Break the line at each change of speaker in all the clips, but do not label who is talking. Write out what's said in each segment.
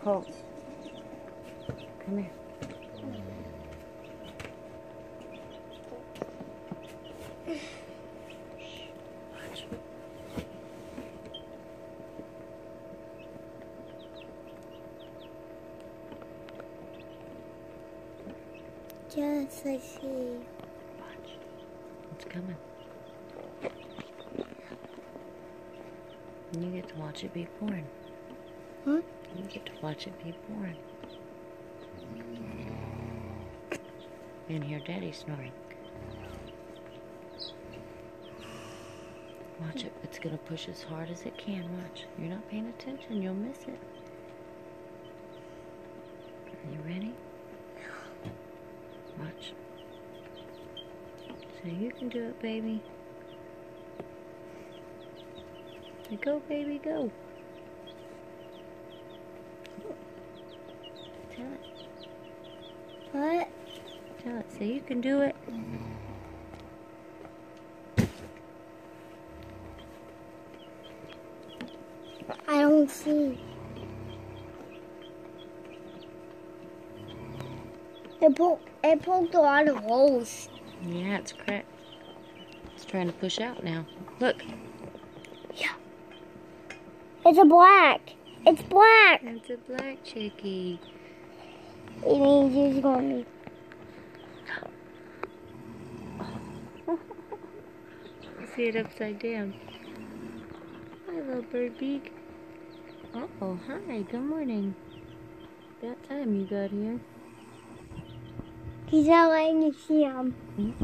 Colt. Come here. Watch.
Yes, I see.
Watch. It's coming. And you get to watch it be born.
Huh?
You get to watch it be born. And hear Daddy snoring. Watch it. It's going to push as hard as it can. Watch. You're not paying attention. You'll miss it. Are you ready? Watch. So you can do it, baby. Go, baby, go. Tell it.
What?
Tell it. Say you can do it.
I don't see. It poked a lot of holes.
Yeah, it's cracked. It's trying to push out now. Look.
Yeah. It's a black. It's black.
It's a black chickie.
It means it's going
See it upside down. Hi, little bird beak. Uh-oh, hi, good morning. About time you got here.
He's not letting you see him.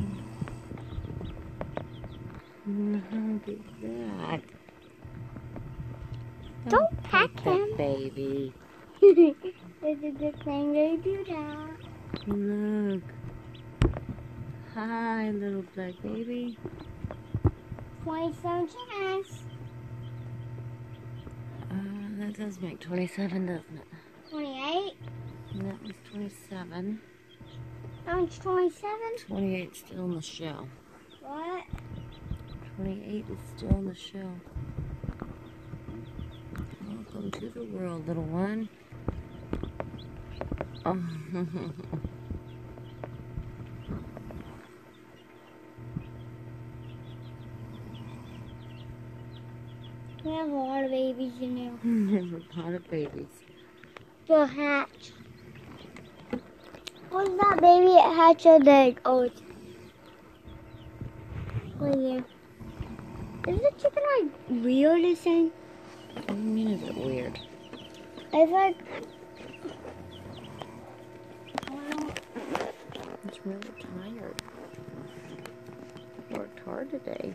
Look at that.
Don't peck
that
him.
Baby.
It's a good thing to do that.
Look. Hi, little black baby.
27 chickens.
That does make 27, doesn't it?
28.
And that was 27.
That one's 27.
28 's still in the shell.
What?
28 is still in the shell. Welcome to the world, little one. Oh.
We have a lot of babies in there.
There's a lot of babies.
They'll hatch. What's that baby that hatch an egg? Oh, it's right there. Is the chicken like weird or something?
What do you mean is it weird?
It's like...
It's really tired. Worked hard today.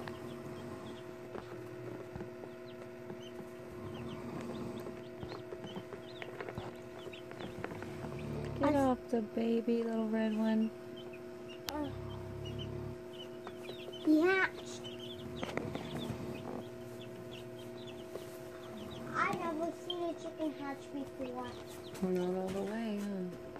Get off the baby, little red one.
He hatched. I never seen a chicken hatch before.
Not all the way, huh?